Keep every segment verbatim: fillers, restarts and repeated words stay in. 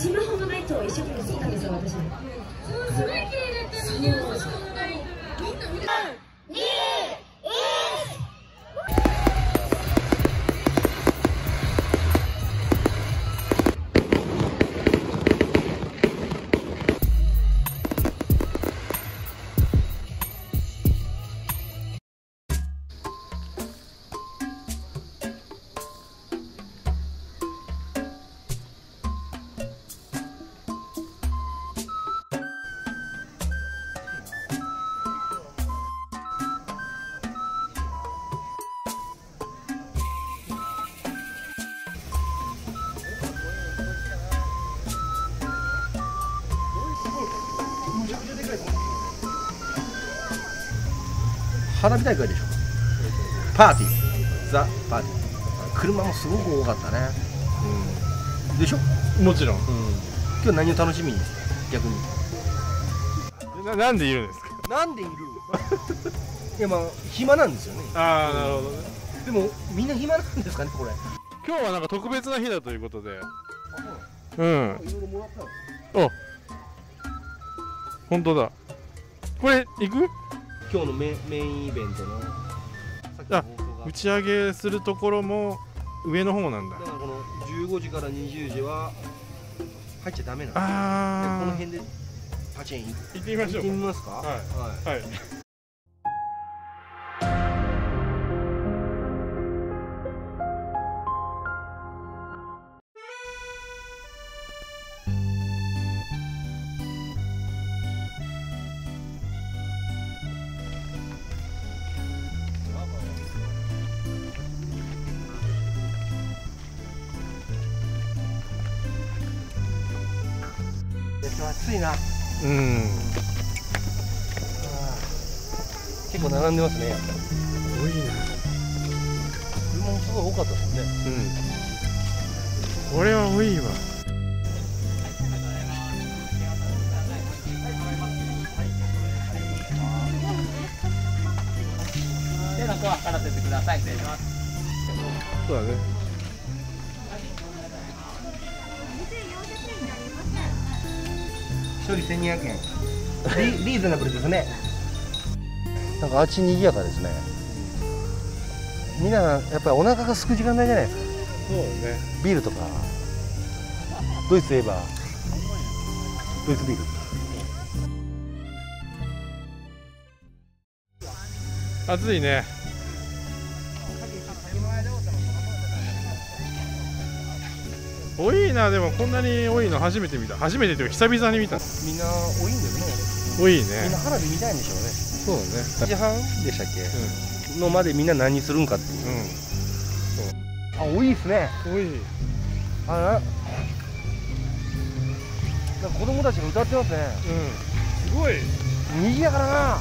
スマホのネットを一生懸命吸ったんですよ、私。すごい綺麗だったのに。みんな見た。に、いち。 花火大会でしょ。パーティー、ザ・パーティー。車もすごく多かったね。うん、でしょ。 もちろん。うん、 今日何を楽しみに逆に。 な、なんでいるんですか。 なんでいる。いやまあ暇なんですよね。 ああ、なるほどね。 でもみんな暇なんですかねこれ。 今日はなんか特別な日だということで。 あ、 うん。 いろいろもらったの。 あ、本当だ。これ行く？ 今日のメメインイベントのあ、打ち上げするところも上の方なんだ。 だからこのじゅうごじからにじゅうじは入っちゃダメなんです。 ああ、 この辺でパチン行ってみましょう。 行ってみますか。 はいはい、 はい。 暑いな。 うん。 結構並んでますね。やっぱり。 多いな。 車もすごい多かったですね。 うん。これは多いわ。 手の甲から出てください。失礼します。 そうだね。 一人せんにひゃくえん。リリーズナブルですね。なんかあっち賑やかですね。みんなやっぱりお腹が空く時間帯じゃないですか。 そうね。 ビールとか。ドイツといえばドイツビール。 暑いね。多いな。でもこんなに多いの初めて見た。初めてというか久々に見た。 みんな多いんですね。 多いみんね。 な花火見たいんでしょうね。 そうだね。 いちじはんでしたっけ、のまでみんな何するんかっていう。 うん。 あ、多いですね。 多い。 あら、なんか子供たちが歌ってますね。 うん。すごい。 賑やかだな。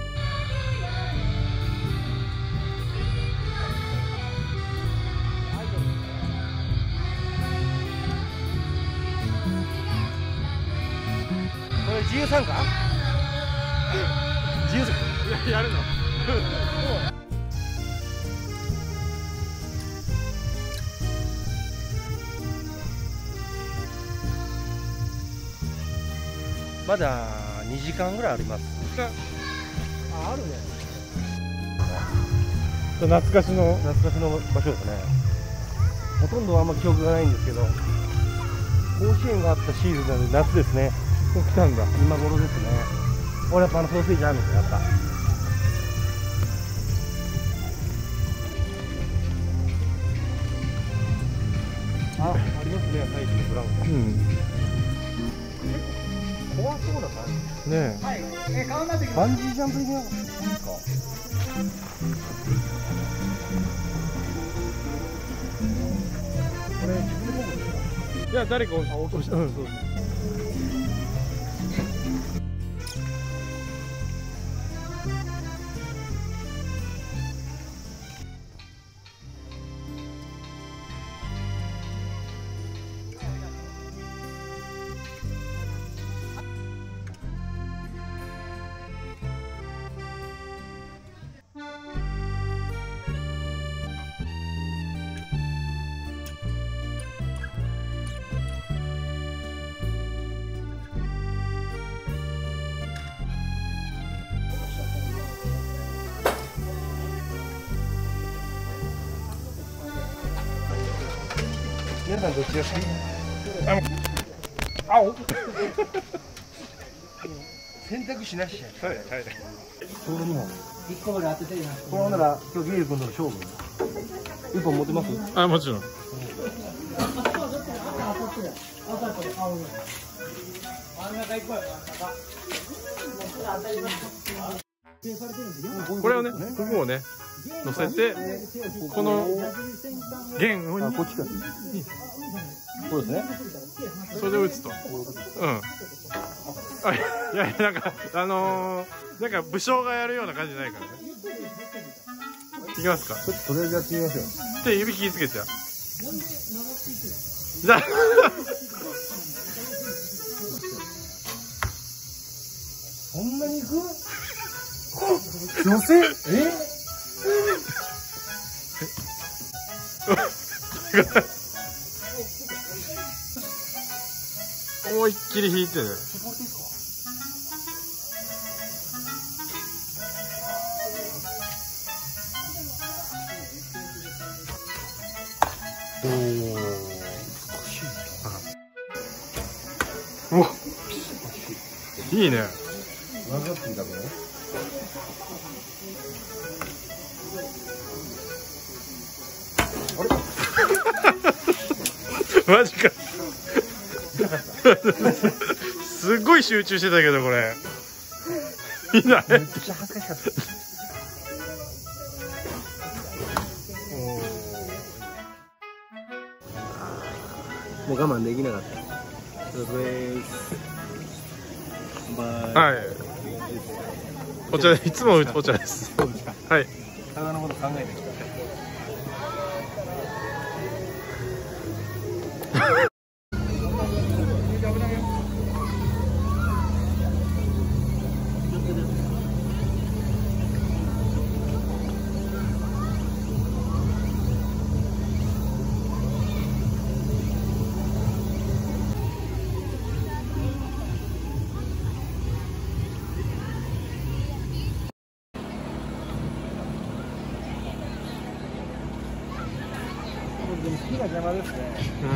これ自由参加？自由参加。 やるの。 まだにじかんぐらいあります。あ、あるね。 懐かしの懐かしの場所ですね。ほとんどあんま記憶がないんですけど、甲子園があったシーズンなんで夏ですね。 ここ来たんだ。 今頃ですね。俺やっぱあのソーセージあるんですよ、やっぱ。あ、ありますね、最近のブラウン。 うん。 怖そうな感じ。 ねえ。 はい。え、顔になってきます。 バンジージャンプ的なですか。これ自分で僕ですか。 いや、誰か押し、押し、うん、そう。 皆さんどっちが好き？ あお選択肢なしや。 はいはい。 ちょうどにほん。 一個まで当てていいな。 これほんなら今日ゲイル君との勝負。一本持ってます？ あ、もちろん。これをね、ここをね、乗せて、この弦をあ、こっちか。こうですね。 それで打つと。うん。あ、いやいや、なんか、あのー、なんか武将がやるような感じじゃないからね。いきますか。 ちょっととりあえずやってみましょう。 で、指気ぃつけちゃう。じゃあ。 そんなにいく？女性？え？ 思いっきり引いてね。 おお。 うわ、いいね。 わざってんだろうね。 マジか。すっごい集中してたけどこれ。みんなめっちゃ恥ずかしかった。もう我慢できなかった。それです。 はい。お茶、いつもお茶です。はい。 体のこと考えてきた。火が邪魔ですね。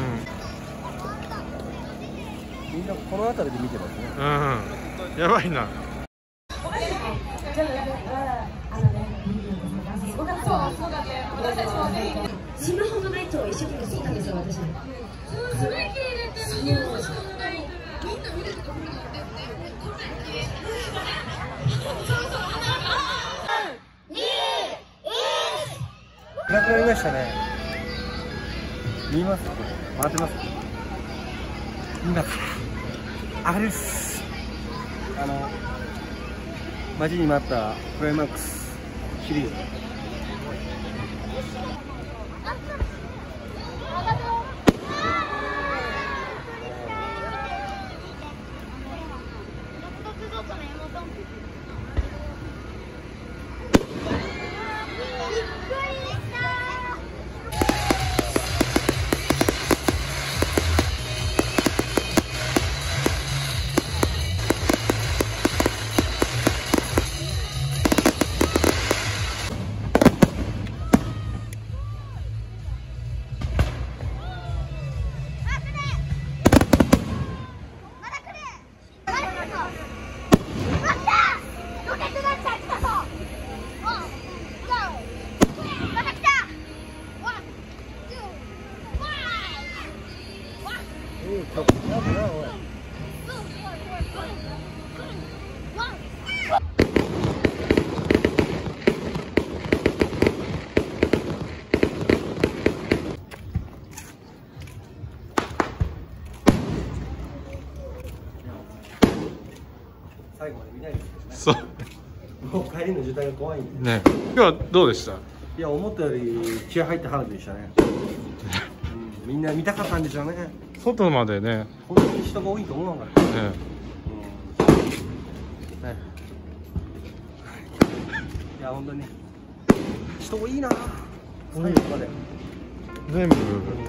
うみんなこの辺りで見てますね。 ん。うん。やばいな。 スマホのライトを一生懸命吸ったんですよ、私。そう暗くなりましたね。見ますか？回ってます。今からあれです。あの待ちに待ったクライマックスシリーズ。最後まで見ないですけどね。 そう。 もう帰りの渋滞が怖いんで。 ね。今日はどうでした？ いや、思ったより気合入った花火でしたね。うん、みんな見たかったんでしょうね。 外までね。 こんなに人が多いと思わなかった。 ね。 うん、ね。いや、本当に人多いな。最後まで。 全部。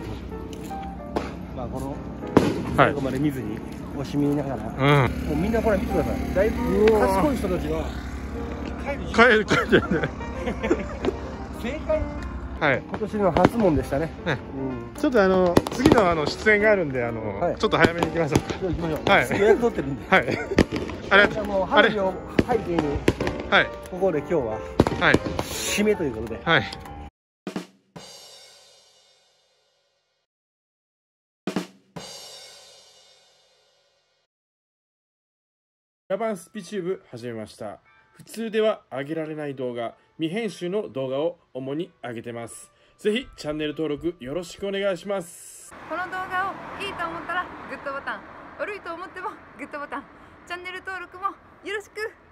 まあ、このはい最後。まで見ずに惜しみながら、 うん。 もうみんなこれ見てください。だいぶ賢い人たちが帰る。 帰る帰るね。 正解。 はい今年の初門でしたね。 ねうん。 ちょっとあの次のあの出演があるんであの、 はいちょっと早めに行きましょうか。 じゃあ行きましょう。 はい予約取ってるんで。 はいありがとうもうあれ花火を背景にはいここで今日ははい締めということで。 はい。ラバンスピチューブ始めました。普通では上げられない動画、未編集の動画を主に上げてます。ぜひチャンネル登録よろしくお願いします。 この動画をいいと思ったらグッドボタン、悪いと思ってもグッドボタン、チャンネル登録もよろしく。